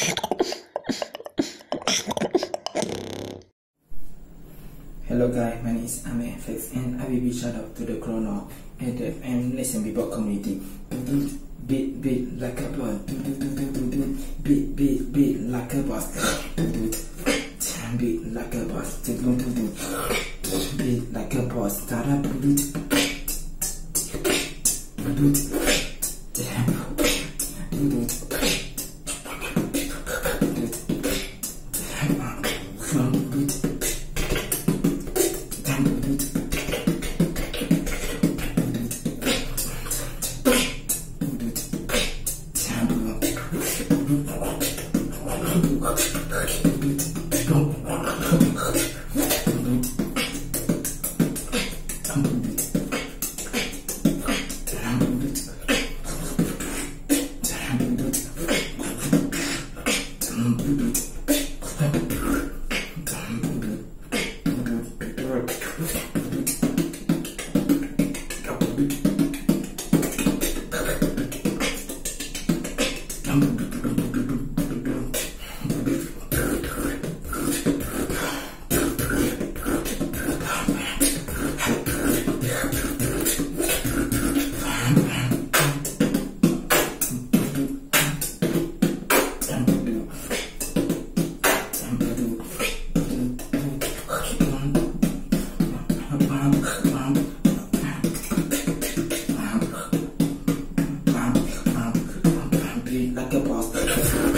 Hello guys, my name is AmeFX and I will be shout out to the chrono and listen people community. Beat like a boss. Beat like a boss. Beat like a boss. Beat like a boss. Like a boss.